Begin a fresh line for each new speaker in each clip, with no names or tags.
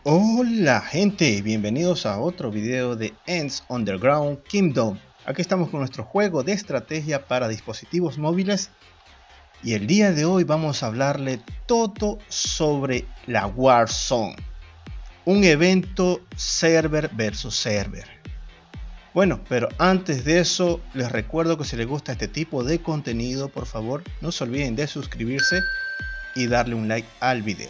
Hola gente, bienvenidos a otro video de Ants Underground Kingdom. Aquí estamos con nuestro juego de estrategia para dispositivos móviles y el día de hoy vamos a hablarle todo sobre la Warzone, un evento server versus server. Bueno, pero antes de eso les recuerdo que si les gusta este tipo de contenido, por favor no se olviden de suscribirse y darle un like al video.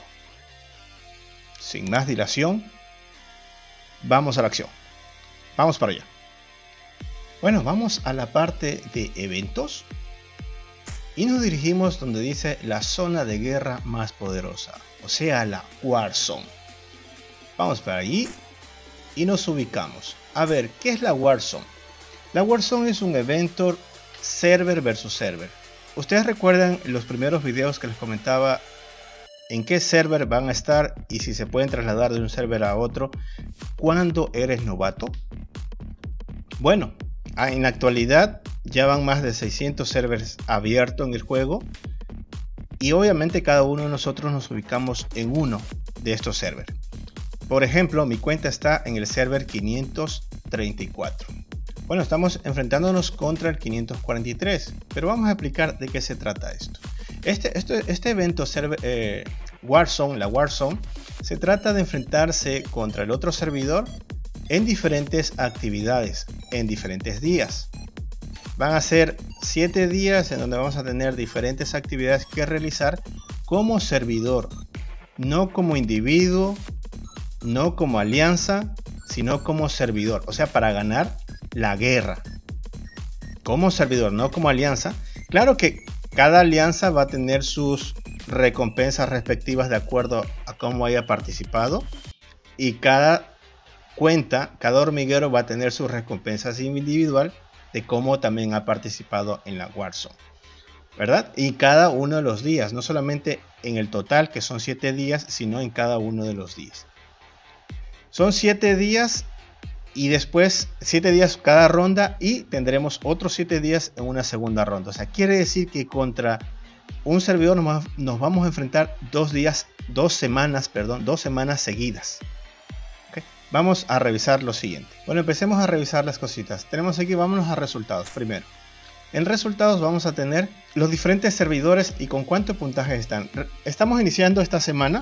Sin más dilación, vamos a la acción. Vamos para allá. Bueno, vamos a la parte de eventos y nos dirigimos donde dice la zona de guerra más poderosa, o sea, la Warzone. Vamos para allí y nos ubicamos. A ver, ¿qué es la Warzone? La Warzone es un evento server versus server. Ustedes recuerdan los primeros videos que les comentaba en qué server van a estar y si se pueden trasladar de un server a otro cuando eres novato. Bueno, en la actualidad ya van más de 600 servers abiertos en el juego y obviamente cada uno de nosotros nos ubicamos en uno de estos servers. Por ejemplo, mi cuenta está en el server 534. Bueno, estamos enfrentándonos contra el 543, pero vamos a explicar de qué se trata esto. Este evento Warzone, la Warzone, se trata de enfrentarse contra el otro servidor en diferentes actividades, en diferentes días. Van a ser 7 días en donde vamos a tener diferentes actividades que realizar como servidor, no como individuo, no como alianza, sino como servidor, o sea, para ganar la guerra. Como servidor, no como alianza. Claro que cada alianza va a tener sus recompensas respectivas de acuerdo a cómo haya participado y cada cuenta, cada hormiguero va a tener sus recompensas individual de cómo también ha participado en la Warzone, ¿verdad? Y cada uno de los días, no solamente en el total que son 7 días, sino en cada uno de los días. Son 7 días y después 7 días cada ronda y tendremos otros 7 días en una segunda ronda. O sea, quiere decir que contra un servidor nos vamos a enfrentar 2 semanas seguidas. ¿Okay? Vamos a revisar lo siguiente. Bueno, empecemos a revisar las cositas. Tenemos aquí, vámonos a resultados primero. En resultados vamos a tener los diferentes servidores y con cuánto puntaje están. Estamos iniciando esta semana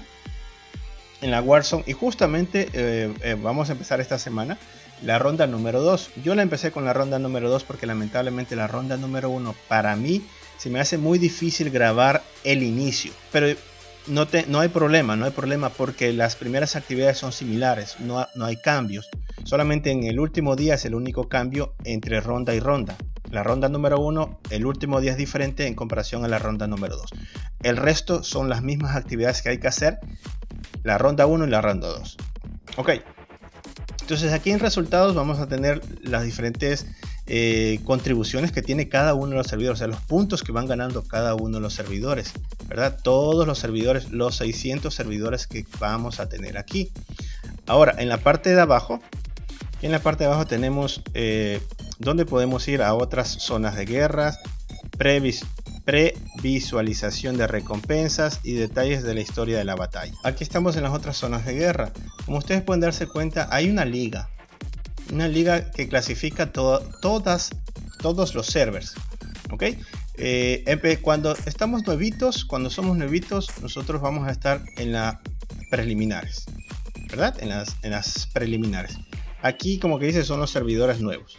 en la Warzone y justamente vamos a empezar esta semana la ronda número 2. Yo la empecé con la ronda número 2 porque lamentablemente la ronda número 1 para mí se me hace muy difícil grabar el inicio, pero no hay problema porque las primeras actividades son similares, no hay cambios. Solamente en el último día es el único cambio entre ronda y ronda. La ronda número 1, el último día es diferente en comparación a la ronda número 2. El resto son las mismas actividades que hay que hacer, la ronda 1 y la ronda 2. Ok, entonces aquí en resultados vamos a tener las diferentes contribuciones que tiene cada uno de los servidores, o sea, los puntos que van ganando cada uno de los servidores, ¿verdad? Todos los servidores, los 600 servidores que vamos a tener aquí. Ahora, en la parte de abajo, tenemos donde podemos ir a otras zonas de guerras, previsualización de recompensas y detalles de la historia de la batalla. Aquí estamos en las otras zonas de guerra. Como ustedes pueden darse cuenta, hay una liga que clasifica todos los servers. ¿Ok? Cuando somos nuevitos, nosotros vamos a estar en las preliminares, ¿verdad? En las preliminares. Aquí, como que dice, son los servidores nuevos.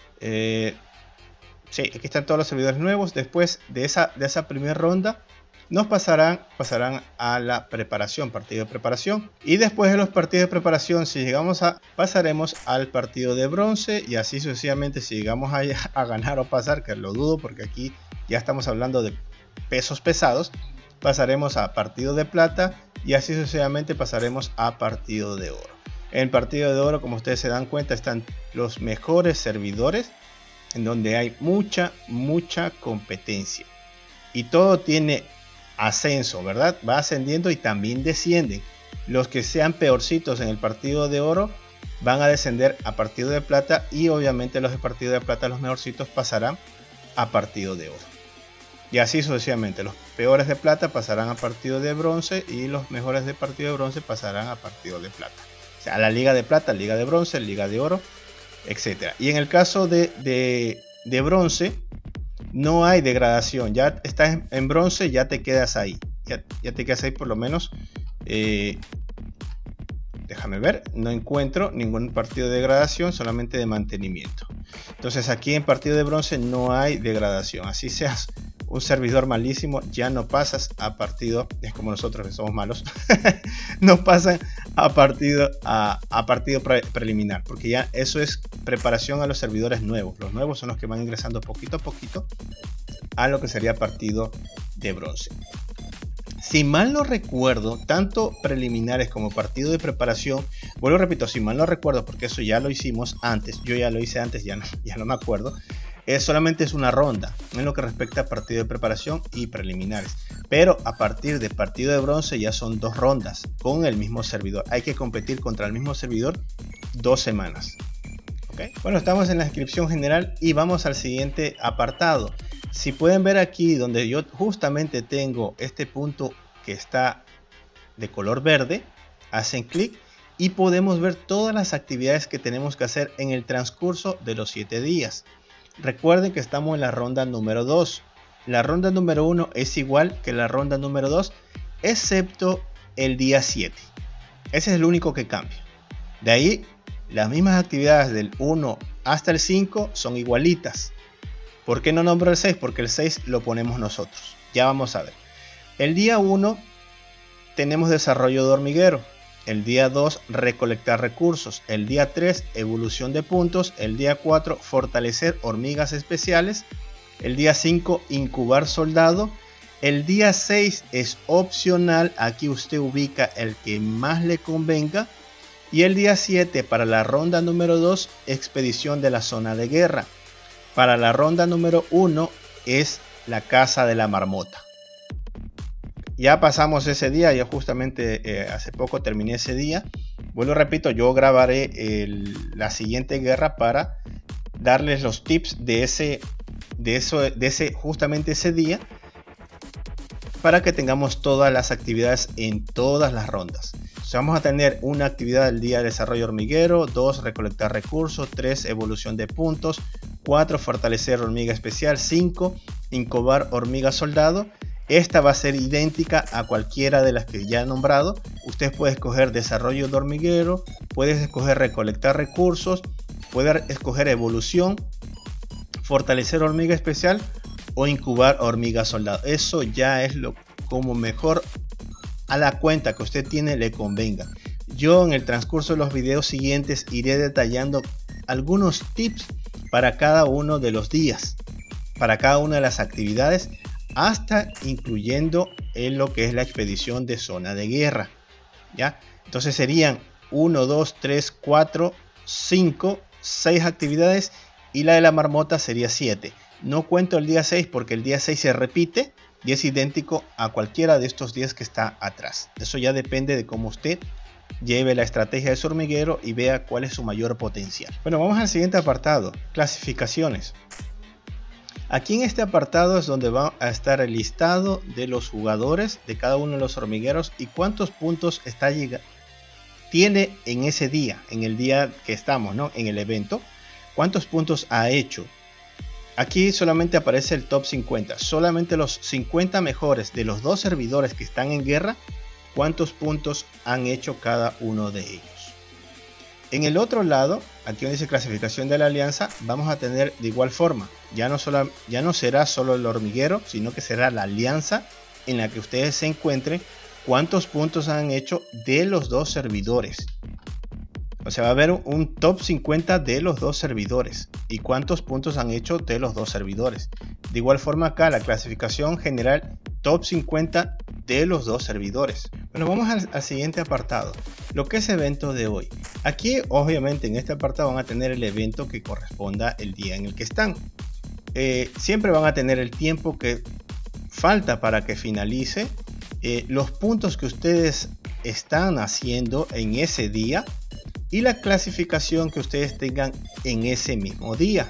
Sí, aquí están todos los servidores nuevos. Después de esa primera ronda nos pasarán a la preparación, partido de preparación. Y después de los partidos de preparación, si llegamos pasaremos al partido de bronce y así sucesivamente. Si llegamos a ganar o pasar, que lo dudo porque aquí ya estamos hablando de pesos pesados, pasaremos a partido de plata y así sucesivamente pasaremos a partido de oro. En el partido de oro, como ustedes se dan cuenta, están los mejores servidores, en donde hay mucha competencia y todo tiene ascenso, ¿verdad? Va ascendiendo y también descienden. Los que sean peorcitos en el partido de oro van a descender a partido de plata y obviamente los de partido de plata, los mejorcitos, pasarán a partido de oro. Y así sucesivamente. Los peores de plata pasarán a partido de bronce y los mejores de partido de bronce pasarán a partido de plata. O sea, a la liga de plata, liga de bronce, liga de oro, etc. Y en el caso de bronce, no hay degradación. Ya estás en bronce, ya te quedas ahí. Ya te quedas ahí por lo menos. Déjame ver, no encuentro ningún partido de degradación, solamente de mantenimiento. Entonces aquí en partido de bronce no hay degradación. Así seas un servidor malísimo, ya no pasas a partido, es como nosotros que somos malos, no pasan a partido preliminar, porque ya eso es preparación a los servidores nuevos. Los nuevos son los que van ingresando poquito a poquito a lo que sería partido de bronce. Si mal no recuerdo, tanto preliminares como partido de preparación, vuelvo repito, si mal no recuerdo, porque eso ya lo hicimos antes, yo ya lo hice antes, ya no me acuerdo, solamente es una ronda en lo que respecta a partido de preparación y preliminares, pero a partir de partido de bronce ya son 2 rondas con el mismo servidor. Hay que competir contra el mismo servidor 2 semanas. ¿Okay? Bueno, estamos en la descripción general y vamos al siguiente apartado. Si pueden ver aquí donde yo justamente tengo este punto que está de color verde, hacen clic y podemos ver todas las actividades que tenemos que hacer en el transcurso de los 7 días. Recuerden que estamos en la ronda número 2. La ronda número 1 es igual que la ronda número 2, excepto el día 7. Ese es el único que cambia. De ahí, las mismas actividades del 1 hasta el 5 son igualitas. ¿Por qué no nombro el 6? Porque el 6 lo ponemos nosotros. Ya vamos a ver. El día 1 tenemos desarrollo de hormiguero. El día 2 recolectar recursos. El día 3 evolución de puntos. El día 4 fortalecer hormigas especiales. El día 5 incubar soldado. El día 6 es opcional. Aquí usted ubica el que más le convenga. Y el día 7 para la ronda número 2 expedición de la zona de guerra. Para la ronda número 1 es la caza de la marmota. Ya pasamos ese día, ya justamente hace poco terminé ese día. Vuelvo repito, yo grabaré la siguiente guerra para darles los tips justamente ese día, para que tengamos todas las actividades en todas las rondas. O sea, vamos a tener una actividad del día de desarrollo hormiguero, 2 recolectar recursos, 3 evolución de puntos, 4 fortalecer hormiga especial, 5 incubar hormiga soldado. Esta va a ser idéntica a cualquiera de las que ya he nombrado. Usted puede escoger desarrollo de hormiguero, puedes escoger recolectar recursos, puede escoger evolución, fortalecer hormiga especial o incubar hormiga soldado. Eso ya es lo como mejor a la cuenta que usted tiene le convenga. Yo en el transcurso de los videos siguientes iré detallando algunos tips para cada uno de los días, para cada una de las actividades, hasta incluyendo en lo que es la expedición de zona de guerra. ¿Ya? Entonces serían 1, 2, 3, 4, 5, 6 actividades y la de la marmota sería 7. No cuento el día 6 porque el día 6 se repite y es idéntico a cualquiera de estos días que está atrás. Eso ya depende de cómo usted lleve la estrategia de su hormiguero y vea cuál es su mayor potencial. Bueno, vamos al siguiente apartado, clasificaciones. Aquí en este apartado es donde va a estar el listado de los jugadores de cada uno de los hormigueros y cuántos puntos tiene en ese día, en el día que estamos, ¿no? En el evento, cuántos puntos ha hecho. Aquí solamente aparece el top 50, solamente los 50 mejores de los 2 servidores que están en guerra, cuántos puntos han hecho cada uno de ellos. En el otro lado, aquí donde dice clasificación de la alianza, vamos a tener de igual forma, ya no será solo el hormiguero, sino que será la alianza en la que ustedes se encuentren, cuántos puntos han hecho de los 2 servidores. O sea, va a haber un top 50 de los 2 servidores y cuántos puntos han hecho de los 2 servidores. De igual forma acá la clasificación general top 50 de los 2 servidores. Bueno, vamos al siguiente apartado, lo que es evento de hoy. Aquí obviamente en este apartado van a tener el evento que corresponda el día en el que están. Siempre van a tener el tiempo que falta para que finalice, los puntos que ustedes están haciendo en ese día y la clasificación que ustedes tengan en ese mismo día.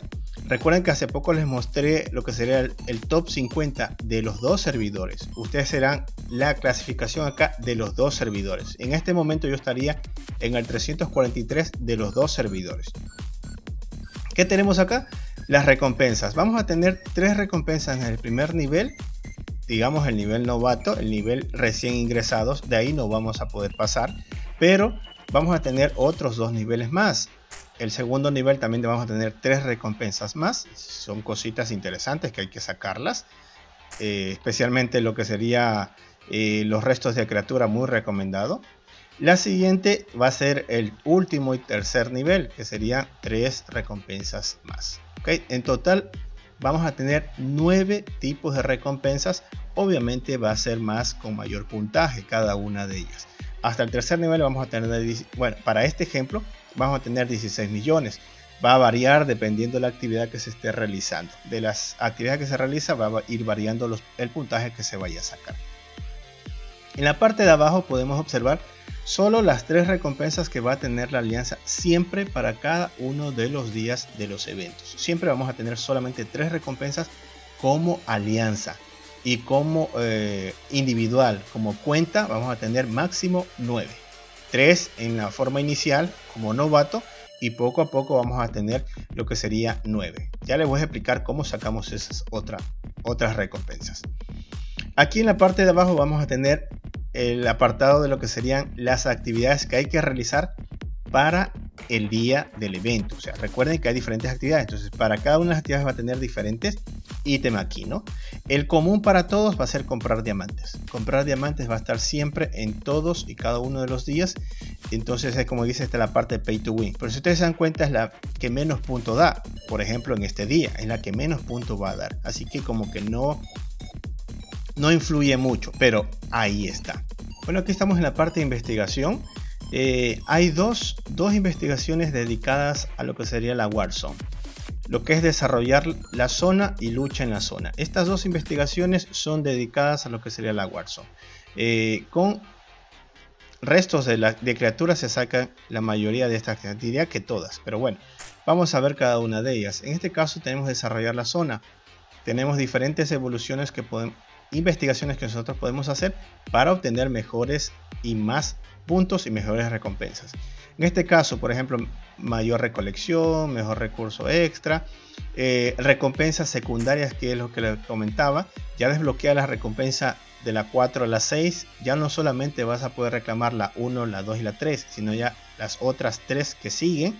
Recuerden que hace poco les mostré lo que sería el top 50 de los dos servidores. Ustedes serán la clasificación acá de los dos servidores. En este momento yo estaría en el 343 de los dos servidores. ¿Qué tenemos acá? Las recompensas. Vamos a tener 3 recompensas en el primer nivel. Digamos el nivel novato, el nivel recién ingresados. De ahí no vamos a poder pasar. Pero vamos a tener otros 2 niveles más. El segundo nivel también vamos a tener 3 recompensas más. Son cositas interesantes que hay que sacarlas. Especialmente lo que sería los restos de criatura, muy recomendado. La siguiente va a ser el último y tercer nivel, que serían 3 recompensas más. ¿Okay? En total vamos a tener 9 tipos de recompensas. Obviamente va a ser más con mayor puntaje cada una de ellas. Hasta el tercer nivel vamos a tener, bueno, para este ejemplo vamos a tener 16 millones. Va a variar dependiendo de la actividad que se esté realizando. De las actividades que se realiza va a ir variando el puntaje que se vaya a sacar. En la parte de abajo podemos observar solo las 3 recompensas que va a tener la alianza siempre para cada uno de los días de los eventos. Siempre vamos a tener solamente 3 recompensas como alianza. Y como individual, como cuenta, vamos a tener máximo 9. 3 en la forma inicial como novato y poco a poco vamos a tener lo que sería 9. Ya les voy a explicar cómo sacamos esas otras recompensas. Aquí en la parte de abajo vamos a tener el apartado de lo que serían las actividades que hay que realizar para el día del evento. O sea, recuerden que hay diferentes actividades, entonces para cada una de las actividades va a tener diferentes ítems aquí, ¿no? El común para todos va a ser comprar diamantes. Comprar diamantes va a estar siempre en todos y cada uno de los días. Entonces es como dice, esta es la parte de pay to win. Pero si ustedes se dan cuenta, es la que menos puntos da. Por ejemplo, en este día es la que menos puntos va a dar. Así que como que no influye mucho, pero ahí está. Bueno, aquí estamos en la parte de investigación. Hay dos investigaciones dedicadas a lo que sería la Warzone, lo que es desarrollar la zona y lucha en la zona. Estas 2 investigaciones son dedicadas a lo que sería la Warzone. Con restos de criaturas se sacan la mayoría de estas, diría que todas, pero bueno, vamos a ver cada una de ellas. En este caso tenemos desarrollar la zona. Tenemos diferentes evoluciones investigaciones que nosotros podemos hacer para obtener mejores y más puntos y mejores recompensas. En este caso, por ejemplo, mayor recolección, mejor recurso extra, recompensas secundarias, que es lo que les comentaba. Ya desbloquea la recompensa de la 4 a la 6. Ya no solamente vas a poder reclamar la 1, la 2 y la 3, sino ya las otras 3 que siguen.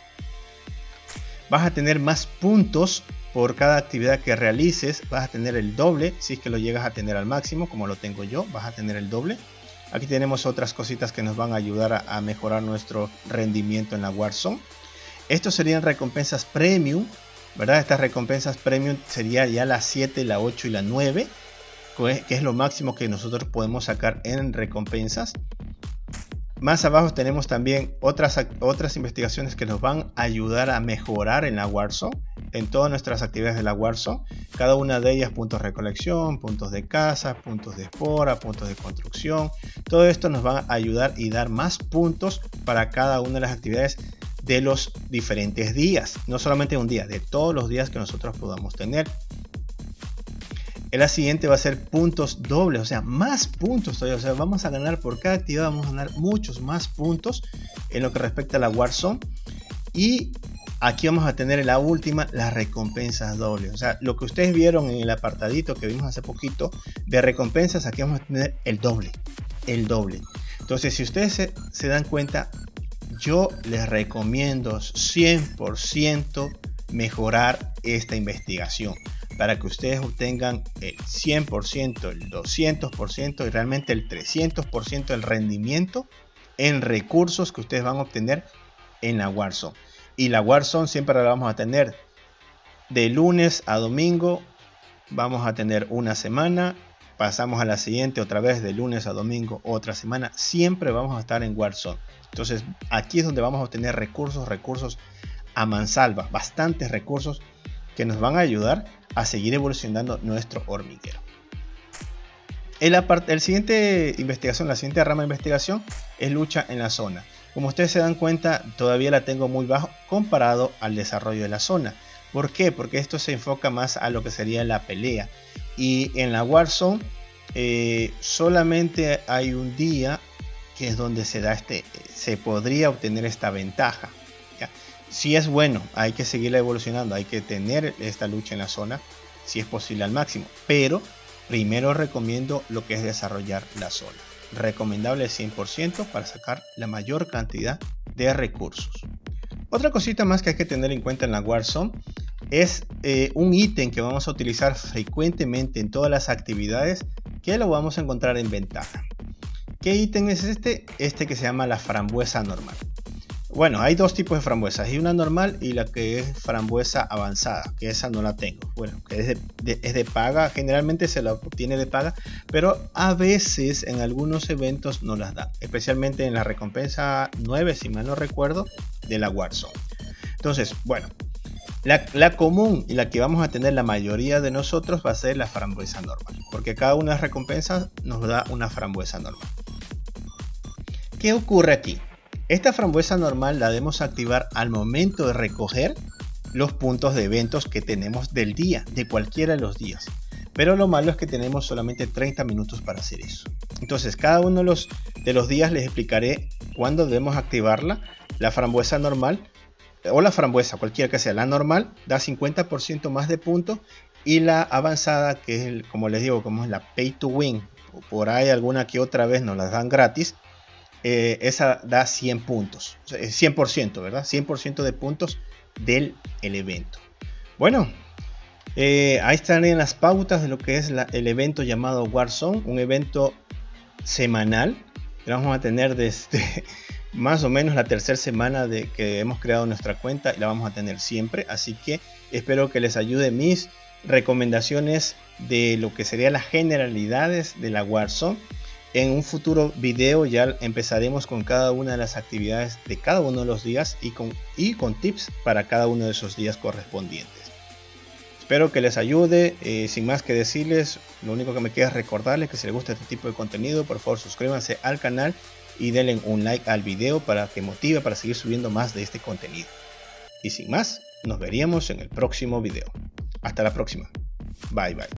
Vas a tener más puntos por cada actividad que realices. Vas a tener el doble si es que lo llegas a tener al máximo, como lo tengo yo. Vas a tener el doble. Aquí tenemos otras cositas que nos van a ayudar a mejorar nuestro rendimiento en la Warzone. Estos serían recompensas premium, ¿verdad? Estas recompensas premium sería ya la 7, la 8 y la 9, que es lo máximo que nosotros podemos sacar en recompensas. Más abajo tenemos también otras investigaciones que nos van a ayudar a mejorar en la Warzone, en todas nuestras actividades de la Warzone. Cada una de ellas, puntos de recolección, puntos de caza, puntos de espora, puntos de construcción. Todo esto nos va a ayudar y dar más puntos para cada una de las actividades de los diferentes días. No solamente un día, de todos los días que nosotros podamos tener. La siguiente va a ser puntos dobles, o sea, más puntos todavía. O sea, vamos a ganar por cada actividad, vamos a ganar muchos más puntos en lo que respecta a la Warzone. Y aquí vamos a tener la última, las recompensas dobles. O sea, lo que ustedes vieron en el apartadito que vimos hace poquito de recompensas, aquí vamos a tener el doble. El doble. Entonces, si ustedes se dan cuenta, yo les recomiendo 100% mejorar esta investigación, para que ustedes obtengan el 100%, el 200% y realmente el 300% del rendimiento en recursos que ustedes van a obtener en la Warzone. Y la Warzone siempre la vamos a tener de lunes a domingo. Vamos a tener una semana, pasamos a la siguiente otra vez, de lunes a domingo otra semana. Siempre vamos a estar en Warzone. Entonces aquí es donde vamos a obtener recursos a mansalva, bastantes recursos que nos van a ayudar a seguir evolucionando nuestro hormiguero. La siguiente investigación, la siguiente rama de investigación es lucha en la zona. Como ustedes se dan cuenta, todavía la tengo muy bajo comparado al desarrollo de la zona. ¿Por qué? Porque esto se enfoca más a lo que sería la pelea. Y en la Warzone solamente hay un día que es donde se podría obtener esta ventaja, ¿ya? Si es bueno, hay que seguirla evolucionando, hay que tener esta lucha en la zona, si es posible al máximo, pero primero recomiendo lo que es desarrollar la zona. Recomendable 100% para sacar la mayor cantidad de recursos. Otra cosita más que hay que tener en cuenta en la Warzone es un ítem que vamos a utilizar frecuentemente en todas las actividades, que lo vamos a encontrar en ventaja. ¿Qué ítem es este? Este que se llama la frambuesa normal. Bueno, hay dos tipos de frambuesas, hay una normal y la que es frambuesa avanzada, que esa no la tengo. Bueno, que es de paga, generalmente se la obtiene de paga, pero a veces en algunos eventos no las dan, especialmente en la recompensa 9, si mal no recuerdo, de la Warzone. Entonces, bueno, la común y la que vamos a tener la mayoría de nosotros va a ser la frambuesa normal, porque cada una de las recompensas nos da una frambuesa normal. ¿Qué ocurre aquí? Esta frambuesa normal la debemos activar al momento de recoger los puntos de eventos que tenemos del día, de cualquiera de los días. Pero lo malo es que tenemos solamente 30 minutos para hacer eso. Entonces, cada uno de los días les explicaré cuándo debemos activarla. La frambuesa normal o la frambuesa, cualquiera que sea, la normal da 50% más de puntos, y la avanzada, que es como les digo, como es la pay to win, por ahí alguna que otra vez nos las dan gratis, esa da 100 puntos, 100%, ¿verdad? 100% de puntos del evento. Bueno, ahí están en las pautas de lo que es el evento llamado Warzone, un evento semanal que vamos a tener desde más o menos la tercera semana de que hemos creado nuestra cuenta, y la vamos a tener siempre. Así que espero que les ayude mis recomendaciones de lo que serían las generalidades de la Warzone. En un futuro video ya empezaremos con cada una de las actividades de cada uno de los días y con tips para cada uno de esos días correspondientes. Espero que les ayude. Sin más que decirles, lo único que me queda es recordarles que si les gusta este tipo de contenido, por favor suscríbanse al canal y denle un like al video para que motive para seguir subiendo más de este contenido. Y sin más, nos veríamos en el próximo video. Hasta la próxima. Bye bye.